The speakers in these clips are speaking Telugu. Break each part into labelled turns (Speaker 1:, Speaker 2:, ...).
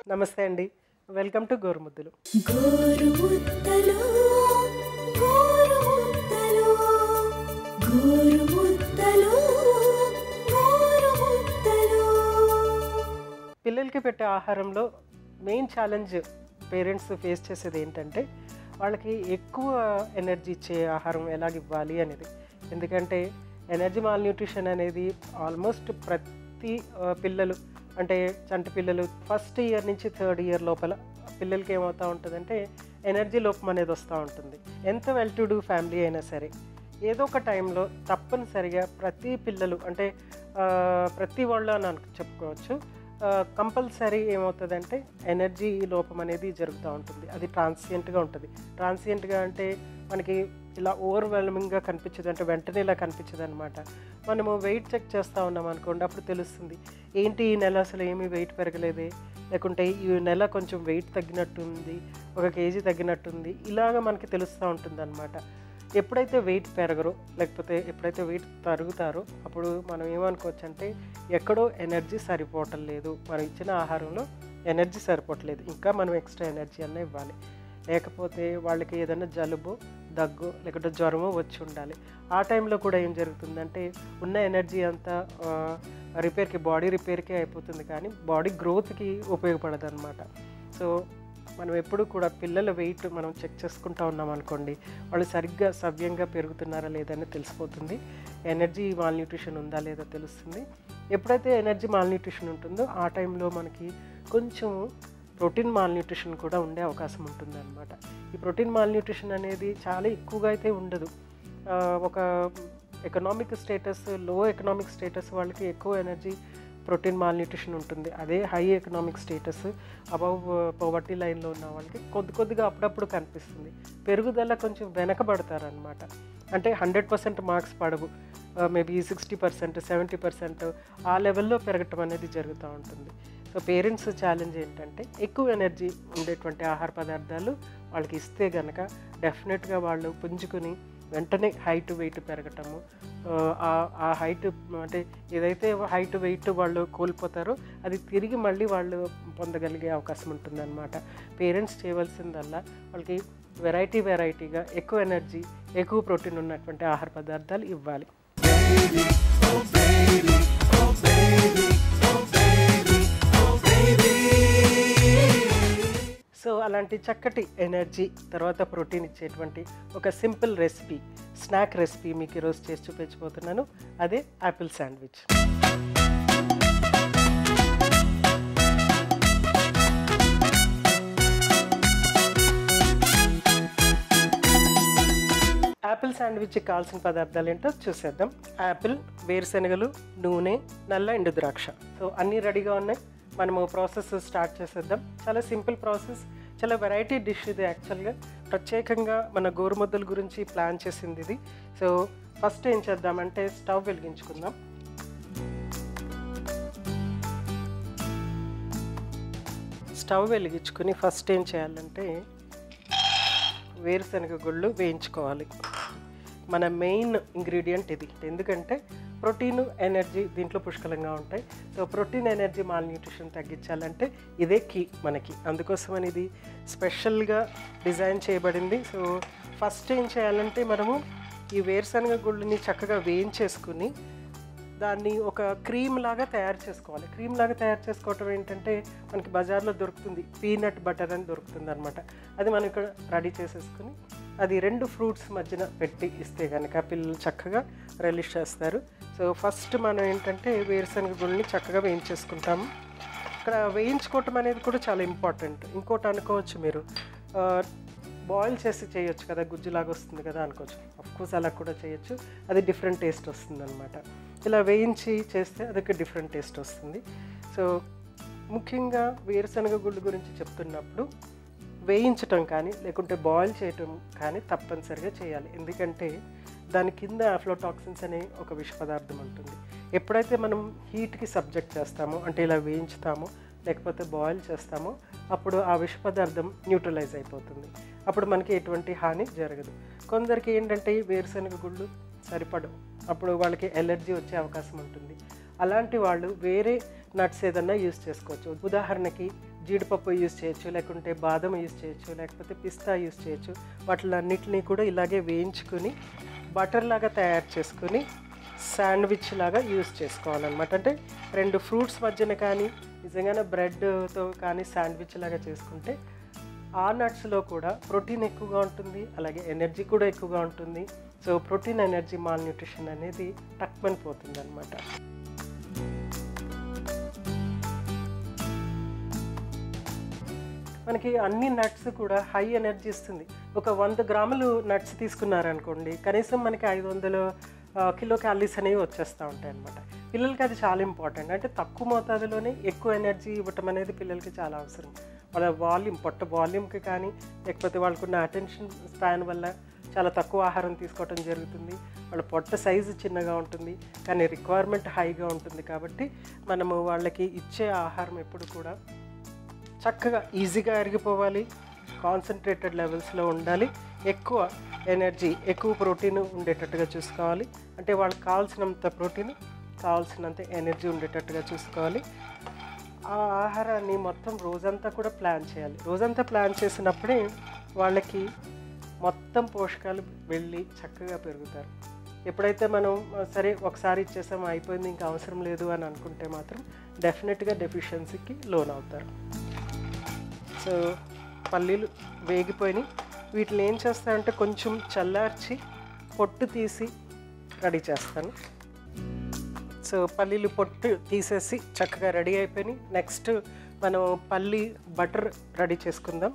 Speaker 1: నమస్తే అండి. Welcome to Gorumuddalu.
Speaker 2: గోరుముద్దలు గోరుముద్దలు గోరుముద్దలు గోరుముద్దలు.
Speaker 1: పిల్లలకి పెట్టే ఆహారంలో మెయిన్ ఛాలెంజ్ పేరెంట్స్ ఫేస్ చేసేది ఏంటంటే వాళ్ళకి ఎక్కువ ఎనర్జీ ఇచ్చే ఆహారం ఎలాగివ్వాలి అనేది. ఎందుకంటే ఎనర్జీ మాల్న్యూట్రిషన్ అనేది ఆల్మోస్ట్ ప్రతి పిల్లలు అంటే చంటి పిల్లలు ఫస్ట్ ఇయర్ నుంచి థర్డ్ ఇయర్ లోపల పిల్లలకి ఏమవుతూ ఉంటుందంటే ఎనర్జీ లోపం అనేది వస్తూ ఉంటుంది. ఎంత వెల్ టు డూ ఫ్యామిలీ అయినా సరే ఏదో ఒక టైంలో తప్పనిసరిగా ప్రతి పిల్లలు అంటే ప్రతి వాళ్ళు అని చెప్పుకోవచ్చు, కంపల్సరీ ఏమవుతుందంటే ఎనర్జీ లోపం అనేది జరుగుతూ ఉంటుంది. అది ట్రాన్సియంట్గా ఉంటుంది. ట్రాన్సియంట్గా అంటే మనకి ఇలా ఓవర్వెల్మింగ్గా కనిపించదు, అంటే వెంటనే ఇలా కనిపించదు అనమాట. మనము వెయిట్ చెక్ చేస్తూ ఉన్నాం అనుకోండి, అప్పుడు తెలుస్తుంది ఏంటి ఈ నెల అసలు ఏమీ వెయిట్ పెరగలేదే, లేకుంటే ఈ నెల కొంచెం వెయిట్ తగ్గినట్టుంది, 1 kg తగ్గినట్టుంది, ఇలాగ మనకి తెలుస్తూ ఉంటుంది అనమాట. ఎప్పుడైతే వెయిట్ పెరగరో లేకపోతే ఎప్పుడైతే వెయిట్ తరుగుతారో అప్పుడు మనం ఏమనుకోవచ్చు అంటే ఎక్కడో ఎనర్జీ సరిపోవటం లేదు, మనం ఇచ్చిన ఆహారంలో ఎనర్జీ సరిపోవట్లేదు, ఇంకా మనం ఎక్స్ట్రా ఎనర్జీ అన్న ఇవ్వాలి. లేకపోతే వాళ్ళకి ఏదైనా జలుబు దగ్గు లేకపోతే జ్వరము వచ్చి ఉండాలి. ఆ టైంలో కూడా ఏం జరుగుతుందంటే ఉన్న ఎనర్జీ అంతా రిపేర్కి బాడీ రిపేర్కే అయిపోతుంది, కానీ బాడీ గ్రోత్కి ఉపయోగపడదు అనమాట. సో మనం ఎప్పుడు కూడా పిల్లల వెయిట్ మనం చెక్ చేసుకుంటూ ఉన్నాం అనుకోండి, వాళ్ళు సరిగ్గా సవ్యంగా పెరుగుతున్నారా లేదని తెలిసిపోతుంది. ఎనర్జీ మాల్న్యూట్రిషన్ ఉందా లేదా తెలుస్తుంది. ఎప్పుడైతే ఎనర్జీ మాల్న్యూట్రిషన్ ఉంటుందో ఆ టైంలో మనకి కొంచెం ప్రోటీన్ మాల్న్యూట్రిషన్ కూడా ఉండే అవకాశం ఉంటుంది అనమాట. ఈ ప్రోటీన్ మాల్న్యూట్రిషన్ అనేది చాలా ఎక్కువగా అయితే ఉండదు. ఒక economic status, low economic status వాళ్ళకి ఎక్కువ ఎనర్జీ ప్రోటీన్ మాల్న్యూట్రిషన్ ఉంటుంది. అదే high economic status above poverty లైన్లో ఉన్న వాళ్ళకి కొద్దిగా అప్పుడప్పుడు కనిపిస్తుంది. పెరుగుదల కొంచెం వెనకబడతారనమాట. అంటే 100% మార్క్స్ పడవు, మేబీ 60%, 70% ఆ లెవెల్లో పెరగటం అనేది జరుగుతూ ఉంటుంది. సో పేరెంట్స్ ఛాలెంజ్ ఏంటంటే ఎక్కువ ఎనర్జీ ఉండేటువంటి ఆహార పదార్థాలు వాళ్ళకి ఇస్తే కనుక డెఫినెట్గా వాళ్ళు పుంజుకుని వెంటనే హైట్ వెయిట్ పెరగటము, ఆ హైట్ అంటే ఏదైతే హైట్ వెయిట్ వాళ్ళు కోల్పోతారో అది తిరిగి మళ్ళీ వాళ్ళు పొందగలిగే అవకాశం ఉంటుందన్నమాట. పేరెంట్స్ చేయవలసిందల్లా వాళ్ళకి వెరైటీగా ఎక్కువ ఎనర్జీ ఎక్కువ ప్రోటీన్ ఉన్నటువంటి ఆహార పదార్థాలు ఇవ్వాలి. సో అలాంటి చక్కటి ఎనర్జీ తర్వాత ప్రోటీన్ ఇచ్చేటువంటి ఒక సింపుల్ రెసిపీ, స్నాక్ రెసిపీ మీకు ఈరోజు చేసి చూపించబోతున్నాను. అదే యాపిల్ శాండ్విచ్. యాపిల్ శాండ్విచ్కి కావాల్సిన పదార్థాలు ఏంటో చూసేద్దాం. యాపిల్, వేరుశనగలు, నూనె, నల్ల ఎండు ద్రాక్ష. సో అన్నీ రెడీగా ఉన్నాయి. మనము ప్రాసెస్ స్టార్ట్ చేసేద్దాం. చాలా సింపుల్ ప్రాసెస్, చాలా వెరైటీ డిష్ ఇది. యాక్చువల్గా ప్రత్యేకంగా మన గోరుముద్దల గురించి ప్లాన్ చేసింది ఇది. సో ఫస్ట్ ఏం చేద్దామంటే స్టవ్ వెలిగించుకుందాం. స్టవ్ వెలిగించుకుని ఫస్ట్ ఏం చేయాలంటే వేరుశనగ గుళ్ళు వేయించుకోవాలి. మన మెయిన్ ఇంగ్రీడియంట్ ఇది. ఎందుకంటే ప్రోటీన్, ఎనర్జీ దీంట్లో పుష్కలంగా ఉంటాయి. సో ప్రోటీన్, ఎనర్జీ మాల్న్యూట్రిషన్ తగ్గించాలంటే ఇదే కీ మనకి. అందుకోసమని ఇది స్పెషల్గా డిజైన్ చేయబడింది. సో ఫస్ట్ ఏం చేయాలంటే మనము ఈ వేరుశనగ గుళ్ళని చక్కగా వేయించేసుకుని దాన్ని ఒక క్రీమ్ లాగా తయారు చేసుకోవాలి. క్రీమ్ లాగా తయారు చేసుకోవటం ఏంటంటే మనకి బజార్లో దొరుకుతుంది, పీనట్ బటర్ అని దొరుకుతుంది అనమాట. అది మనం ఇక్కడ రెడీ చేసేసుకుని అది 2 ఫ్రూట్స్ మధ్యన పెట్టి ఇస్తే కనుక పిల్లలు చక్కగా రిలీజ్ చేస్తారు. సో ఫస్ట్ మనం ఏంటంటే వేరుశనగ గుళ్ళని చక్కగా వేయించేసుకుంటాము. ఇక్కడ వేయించుకోవటం అనేది కూడా చాలా ఇంపార్టెంట్. ఇంకోటి అనుకోవచ్చు మీరు, బాయిల్ చేసి చేయొచ్చు కదా, గుజ్జులాగా వస్తుంది కదా అనుకోవచ్చు. అఫ్కోర్స్ అలా కూడా చేయొచ్చు, అది డిఫరెంట్ టేస్ట్ వస్తుంది అనమాట. ఇలా వేయించి చేస్తే అదొక డిఫరెంట్ టేస్ట్ వస్తుంది. సో ముఖ్యంగా వేరుశనగ గుళ్ళు గురించి చెప్తున్నప్పుడు వేయించటం కానీ లేకుంటే బాయిల్ చేయటం కానీ తప్పనిసరిగా చేయాలి. ఎందుకంటే దాని కింద అఫ్లోటాక్సిన్స్ అనే ఒక విష పదార్థం ఉంటుంది. ఎప్పుడైతే మనం హీట్కి సబ్జెక్ట్ చేస్తామో, అంటే ఇలా వేయించుతామో లేకపోతే బాయిల్ చేస్తామో, అప్పుడు ఆ విష పదార్థం న్యూట్రలైజ్ అయిపోతుంది. అప్పుడు మనకి ఎటువంటి హాని జరగదు. కొందరికి ఏంటంటే వేరుశనగ గుళ్ళు సరిపడవు, అప్పుడు వాళ్ళకి ఎలర్జీ వచ్చే అవకాశం ఉంటుంది. అలాంటి వాళ్ళు వేరే నట్స్ ఏదన్నా యూజ్ చేసుకోవచ్చు. ఉదాహరణకి జీడిపప్పు యూజ్ చేయొచ్చు, లేకుంటే బాదం యూజ్ చేయొచ్చు, లేకపోతే పిస్తా యూజ్ చేయొచ్చు. వాటిలన్నిటినీ కూడా ఇలాగే వేయించుకుని బటర్ లాగా తయారు చేసుకుని శాండ్విచ్ లాగా యూజ్ చేసుకోవాలన్నమాట. అంటే 2 ఫ్రూట్స్ మధ్యన కానీ నిజంగానే బ్రెడ్తో కానీ శాండ్విచ్ లాగా చేసుకుంటే ఆ నట్స్లో కూడా ప్రోటీన్ ఎక్కువగా ఉంటుంది, అలాగే ఎనర్జీ కూడా ఎక్కువగా ఉంటుంది. So protein energy malnutrition అనేది టక్మని పోతుంది అనమాట. మనకి అన్ని నట్స్ కూడా హై ఎనర్జీ ఇస్తుంది. ఒక 100 గ్రాములు నట్స్ తీసుకున్నారనుకోండి, కనీసం మనకి 500 కిలో క్యాలరీస్ అనేవి వచ్చేస్తూ ఉంటాయి అన్నమాట. పిల్లలకి అది చాలా ఇంపార్టెంట్. అంటే తక్కువ మోతాదులోనే ఎక్కువ ఎనర్జీ ఇవ్వటం అనేది పిల్లలకి చాలా అవసరం. వాళ్ళ వాల్యూమ్, పొట్ట వాల్యూమ్కి కానీ, లేకపోతే వాళ్ళకున్న అటెన్షన్ స్పాన్ వల్ల చాలా తక్కువ ఆహారం తీసుకోవటం జరుగుతుంది. వాళ్ళ పొట్ట సైజు చిన్నగా ఉంటుంది, కానీ రిక్వైర్మెంట్ హైగా ఉంటుంది. కాబట్టి మనము వాళ్ళకి ఇచ్చే ఆహారం ఎప్పుడు కూడా చక్కగా ఈజీగా అరిగిపోవాలి, కాన్సన్ట్రేటెడ్ లెవెల్స్లో ఉండాలి, ఎక్కువ ఎనర్జీ, ఎక్కువ ప్రోటీన్ ఉండేటట్టుగా చూసుకోవాలి. అంటే వాళ్ళకి కావాల్సినంత ప్రోటీన్, కావాల్సినంత ఎనర్జీ ఉండేటట్టుగా చూసుకోవాలి. ఆ ఆహారాన్ని మొత్తం రోజంతా కూడా ప్లాన్ చేయాలి. రోజంతా ప్లాన్ చేసినప్పుడే వాళ్ళకి మొత్తం పోషకాలు వెళ్ళి చక్కగా పెరుగుతారు. ఎప్పుడైతే మనం సరే ఒకసారి ఇచ్చేసాం అయిపోయింది ఇంకా అవసరం లేదు అని అనుకుంటే మాత్రం డెఫినెట్గా డెఫిషియన్సీకి లోన్ అవుతారు. సో పల్లీలు వేగిపోయినాయి. వీటిని ఏం చేస్తానంటే కొంచెం చల్లార్చి పొట్టు తీసి రెడీ చేస్తాను. సో పల్లీలు పొట్టు తీసేసి చక్కగా రెడీ అయిపోయినాయి. నెక్స్ట్ మనం పల్లీ బటర్ రెడీ చేసుకుందాం.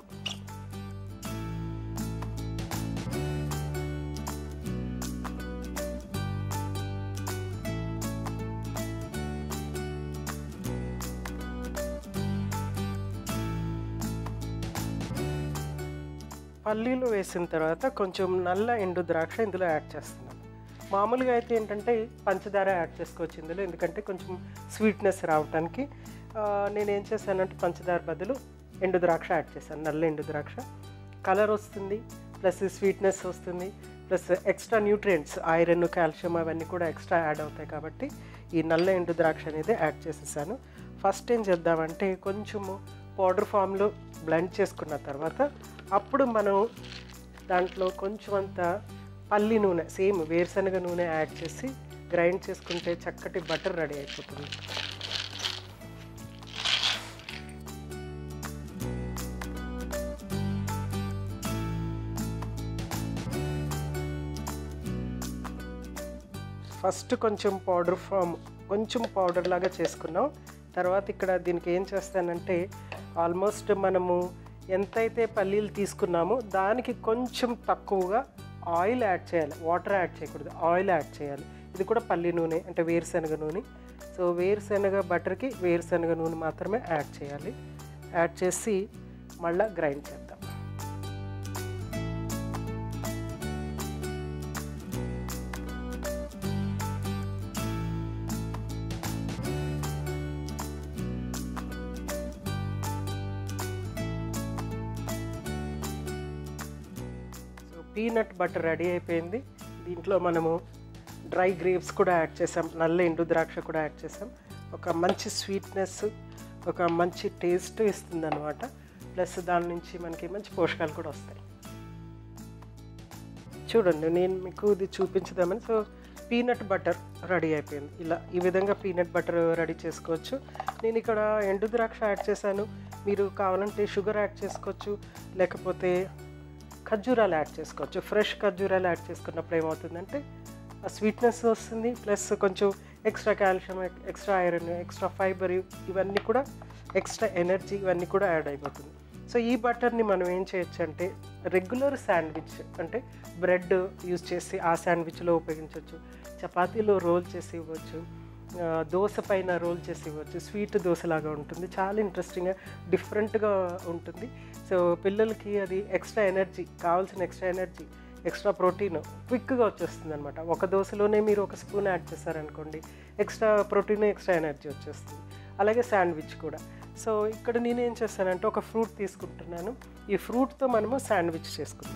Speaker 1: పల్లీలు వేసిన తర్వాత కొంచెం నల్ల ఎండు ద్రాక్ష ఇందులో యాడ్ చేస్తున్నాను. మామూలుగా అయితే ఏంటంటే పంచదార యాడ్ చేసుకోవచ్చు ఇందులో, ఎందుకంటే కొంచెం స్వీట్నెస్ రావడానికి. నేనేం చేశానంటే పంచదార బదులు ఎండు ద్రాక్ష యాడ్ చేశాను. నల్ల ఎండు ద్రాక్ష కలర్ వస్తుంది, ప్లస్ స్వీట్నెస్ వస్తుంది, plus extra nutrients iron, calcium అవన్నీ కూడా ఎక్స్ట్రా యాడ్ అవుతాయి. కాబట్టి ఈ నల్ల ఎండు ద్రాక్ష అనేది యాడ్ చేసేసాను. ఫస్ట్ ఏం చేద్దామంటే కొంచెము పౌడర్ ఫామ్లో బ్లెండ్ చేసుకున్న తర్వాత అప్పుడు మనం దాంట్లో కొంచెం అంత పల్లి నూనె, సేమ్ వేరుశనగ నూనె యాడ్ చేసి గ్రైండ్ చేసుకుంటే చక్కటి బటర్ రెడీ అయిపోతుంది. ఫస్ట్ కొంచెం పౌడర్ లాగా చేసుకున్నాం. తర్వాత ఇక్కడ దీనికి ఏం చేస్తానంటే ఆల్మోస్ట్ మనము ఎంతైతే పల్లీలు తీసుకున్నామో దానికి కొంచెం తక్కువగా ఆయిల్ యాడ్ చేయాలి. వాటర్ యాడ్ చేయకూడదు, ఆయిల్ యాడ్ చేయాలి. ఇది కూడా పల్లి నూనె అంటే వేరుశనగ నూనె. సో వేరుశనగ బటర్కి వేరుశనగ నూనె మాత్రమే యాడ్ చేయాలి. యాడ్ చేసి మళ్ళీ గ్రైండ్ చేద్దాం. పీనట్ బటర్ రెడీ అయిపోయింది. దీంట్లో మనము డ్రై గ్రేప్స్ కూడా యాడ్ చేసాం, నల్ల ఎండు ద్రాక్ష కూడా యాడ్ చేసాం. ఒక మంచి స్వీట్నెస్, ఒక మంచి టేస్ట్ ఇస్తుంది అనమాట. ప్లస్ దాని నుంచి మనకి మంచి పోషకాలు కూడా వస్తాయి. చూడండి నేను మీకు ఇది చూపించుదామని. సో పీనట్ బటర్ రెడీ అయిపోయింది. ఇలా ఈ విధంగా పీనట్ బటర్ రెడీ చేసుకోవచ్చు. నేను ఇక్కడ ఎండు ద్రాక్ష యాడ్ చేశాను. మీరు కావాలంటే షుగర్ యాడ్ చేసుకోవచ్చు, లేకపోతే ఖర్జూరాలు యాడ్ చేసుకోవచ్చు. ఫ్రెష్ ఖర్జూరాలు యాడ్ చేసుకున్నప్పుడు ఏమవుతుందంటే ఆ స్వీట్నెస్ వస్తుంది, ప్లస్ కొంచెం extra calcium, extra iron, extra fibre, ఇవన్నీ కూడా ఎక్స్ట్రా ఎనర్జీ ఇవన్నీ కూడా యాడ్ అయిపోతుంది. సో ఈ బటర్ని మనం ఏం చేయొచ్చు అంటే రెగ్యులర్ శాండ్విచ్ అంటే బ్రెడ్ యూజ్ చేసి ఆ శాండ్విచ్లో ఉపయోగించవచ్చు, చపాతీలో రోల్ చేసి ఇవ్వచ్చు, దోశ పైన రోల్ చేసి ఇవ్వచ్చు. స్వీట్ దోశలాగా ఉంటుంది, చాలా ఇంట్రెస్టింగ్గా డిఫరెంట్గా ఉంటుంది. సో పిల్లలకి అది ఎక్స్ట్రా ఎనర్జీ, కావాల్సిన ఎక్స్ట్రా ఎనర్జీ, ఎక్స్ట్రా ప్రోటీన్ క్విక్గా వచ్చేస్తుంది అనమాట. ఒక దోశలోనే మీరు ఒక స్పూన్ యాడ్ చేశారనుకోండి, ఎక్స్ట్రా ప్రోటీన్, ఎక్స్ట్రా ఎనర్జీ వచ్చేస్తుంది. అలాగే శాండ్విచ్ కూడా. సో ఇక్కడ నేనేం చేస్తానంటే ఒక ఫ్రూట్ తీసుకుంటున్నాను. ఈ ఫ్రూట్తో మనము శాండ్విచ్ చేసుకుందాం.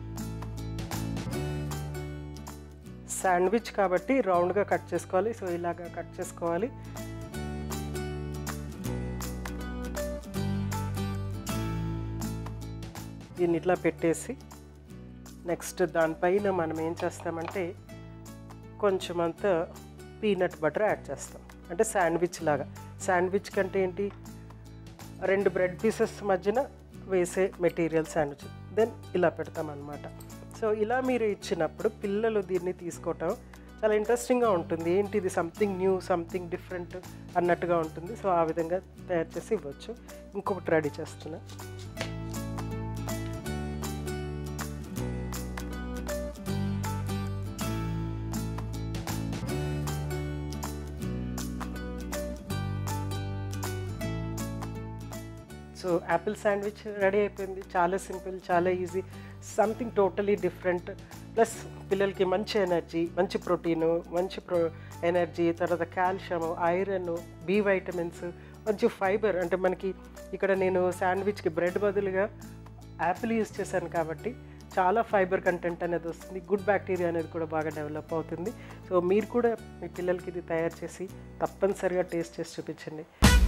Speaker 1: శాండ్విచ్ కాబట్టి రౌండ్గా కట్ చేసుకోవాలి. సో ఇలాగా కట్ చేసుకోవాలి. దీన్ని ఇట్లా పెట్టేసి నెక్స్ట్ దానిపైన మనం ఏం చేస్తామంటే కొంచెం అంత పీనట్ బటర్ యాడ్ చేస్తాం. అంటే శాండ్విచ్ లాగా. శాండ్విచ్ కంటే ఏంటి, 2 బ్రెడ్ పీసెస్ మధ్యన వేసే మెటీరియల్ శాండ్విచ్. దెన్ ఇలా పెడతామన్నమాట. సో ఇలా మీరు ఇచ్చినప్పుడు పిల్లలు దీన్ని తీసుకోవటం చాలా ఇంట్రెస్టింగ్గా ఉంటుంది. ఏంటి ఇది, సంథింగ్ న్యూ, సంథింగ్ డిఫరెంట్ అన్నట్టుగా ఉంటుంది. సో ఆ విధంగా తయారు చేసి ఇవ్వచ్చు. ఇంకొకటి రెడీ చేస్తున్నా. సో యాపిల్ శాండ్విచ్ రెడీ అయిపోయింది. చాలా సింపుల్, చాలా easy, something totally different. Plus పిల్లలకి మంచి ఎనర్జీ, మంచి ప్రోటీను, మంచి ఎనర్జీ, తర్వాత కాల్షియము, ఐరన్, బి వైటమిన్స్, మంచి ఫైబర్. అంటే మనకి ఇక్కడ నేను శాండ్విచ్కి బ్రెడ్ బదులుగా యాపిల్ యూస్ చేశాను కాబట్టి చాలా ఫైబర్ కంటెంట్ అనేది వస్తుంది. గుడ్ బ్యాక్టీరియా అనేది కూడా బాగా డెవలప్ అవుతుంది. సో మీరు కూడా మీ పిల్లలకి ఇది తయారు చేసి తప్పనిసరిగా టేస్ట్ చేసి చూపించండి.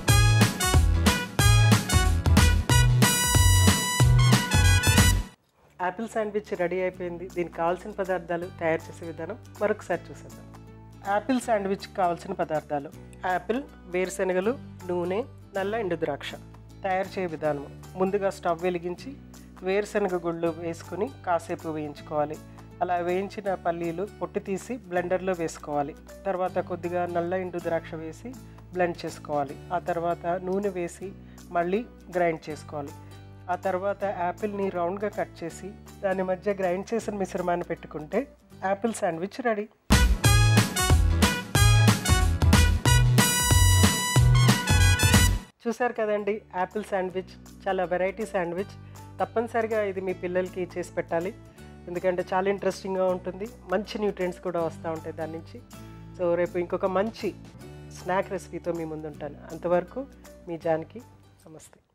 Speaker 1: యాపిల్ శాండ్విచ్ రెడీ అయిపోయింది. దీనికి కావాల్సిన పదార్థాలు, తయారు చేసే విధానం మరొకసారి చూసేద్దాం. యాపిల్ శాండ్విచ్కి కావాల్సిన పదార్థాలు: యాపిల్, వేరుశనగలు, నూనె, నల్ల ఎండు ద్రాక్ష. తయారు చేయ విధానం: ముందుగా స్టవ్ వెలిగించి వేరుశనగ గుళ్ళు వేసుకుని కాసేపు వేయించుకోవాలి. అలా వేయించిన పల్లీలు పొట్టు తీసి బ్లెండర్లో వేసుకోవాలి. తర్వాత కొద్దిగా నల్ల ఎండు ద్రాక్ష వేసి బ్లెండ్ చేసుకోవాలి. ఆ తర్వాత నూనె వేసి మళ్ళీ గ్రైండ్ చేసుకోవాలి. ఆ తర్వాత యాపిల్ని రౌండ్గా కట్ చేసి దాని మధ్య గ్రైండ్ చేసిన మిశ్రమాన్ని పెట్టుకుంటే యాపిల్ శాండ్విచ్ రెడీ. చూసారు కదండి, యాపిల్ శాండ్విచ్ చాలా వెరైటీ శాండ్విచ్. తప్పనిసరిగా ఇది మీ పిల్లలకి చేసి పెట్టాలి. ఎందుకంటే చాలా ఇంట్రెస్టింగ్గా ఉంటుంది. మంచి న్యూట్రియంట్స్ కూడా వస్తూ ఉంటాయి దాని నుంచి. సో రేపు ఇంకొక మంచి స్నాక్ రెసిపీతో మీ ముందు ఉంటాను. అంతవరకు మీ జానకి. నమస్తే.